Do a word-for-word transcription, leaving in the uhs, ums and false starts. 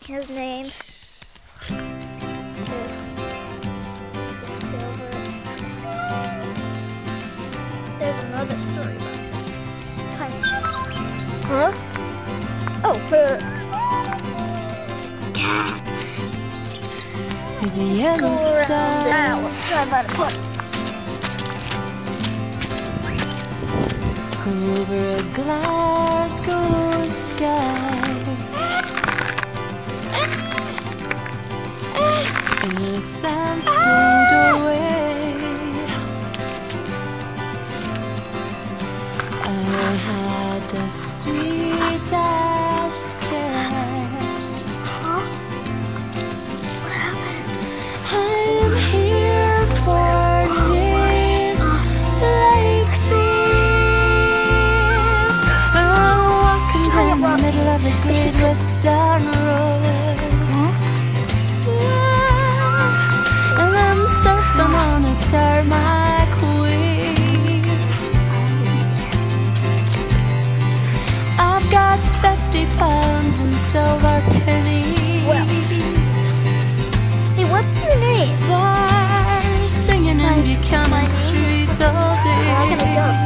His name is Silver. There's another story about this. Huh? Oh, her. Is a yellow star Now, try about to put. over a Glasgow sky. In a sandstone doorway, I had the sweetest kiss. I'm here for days like these. I'm walking down the middle of the Great Western Road. Surfing on a tarmac wave. I've got fifty pounds in silver pennies. Well, hey, what's your name? They're singing in Buchanan Street all day.